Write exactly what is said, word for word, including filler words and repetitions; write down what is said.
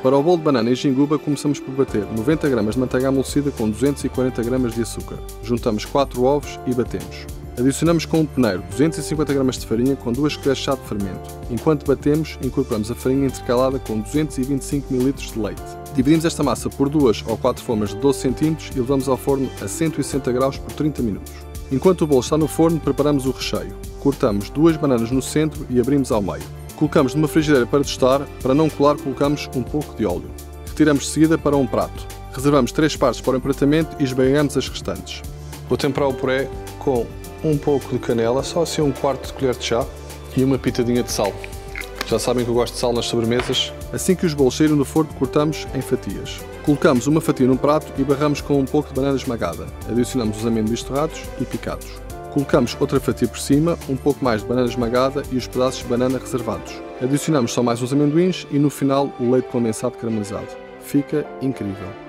Para o bolo de banana e ginguba, começamos por bater noventa gramas de manteiga amolecida com duzentos e quarenta gramas de açúcar. Juntamos quatro ovos e batemos. Adicionamos com um peneiro duzentos e cinquenta gramas de farinha com duas colheres de chá de fermento. Enquanto batemos, incorporamos a farinha intercalada com duzentos e vinte e cinco mililitros de leite. Dividimos esta massa por duas ou quatro formas de doze centímetros e levamos ao forno a cento e sessenta graus por trinta minutos. Enquanto o bolo está no forno, preparamos o recheio. Cortamos duas bananas no centro e abrimos ao meio. Colocamos numa frigideira para tostar. Para não colar, colocamos um pouco de óleo. Retiramos de seguida para um prato. Reservamos três partes para o empratamento e esbagamos as restantes. Vou temperar o puré com um pouco de canela, só assim um quarto de colher de chá, e uma pitadinha de sal. Já sabem que eu gosto de sal nas sobremesas. Assim que os bolos saírem do forno, cortamos em fatias. Colocamos uma fatia num prato e barramos com um pouco de banana esmagada. Adicionamos os amendoins torrados e picados. Colocamos outra fatia por cima, um pouco mais de banana esmagada e os pedaços de banana reservados. Adicionamos só mais uns amendoins e no final o leite condensado caramelizado. Fica incrível!